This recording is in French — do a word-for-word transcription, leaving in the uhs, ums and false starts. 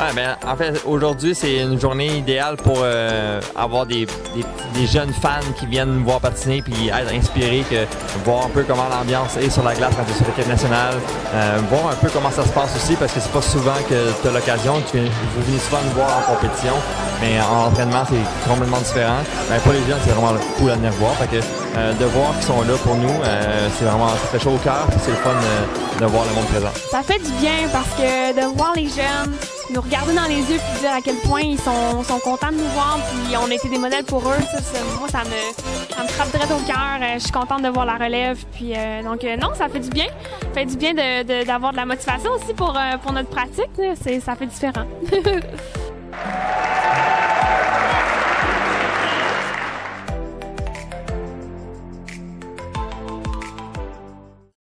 Ouais, ben, en fait, aujourd'hui, c'est une journée idéale pour euh, avoir des, des, des jeunes fans qui viennent me voir patiner puis être inspirés, que, voir un peu comment l'ambiance est sur la glace quand tu es sur l'équipe nationale, euh, voir un peu comment ça se passe aussi, parce que c'est pas souvent que tu as l'occasion. Tu viens, vous venez souvent nous voir en compétition, mais en entraînement, c'est complètement différent. Ben, pour les jeunes, c'est vraiment cool à venir voir. Fait que, euh, de voir qu'ils sont là pour nous, euh, c'est vraiment, ça fait chaud au cœur, puis c'est le fun euh, de voir le monde présent. Ça fait du bien parce que de voir les jeunes nous regarder dans les yeux puis dire à quel point ils sont, sont contents de nous voir, puis on a été des modèles pour eux, ça, ça, moi ça me, ça me frappe direct au cœur. Je suis contente de voir la relève, puis euh, donc euh, non, ça fait du bien. Ça fait du bien de, de, d'avoir de la motivation aussi pour, euh, pour notre pratique, c'est, ça fait différent.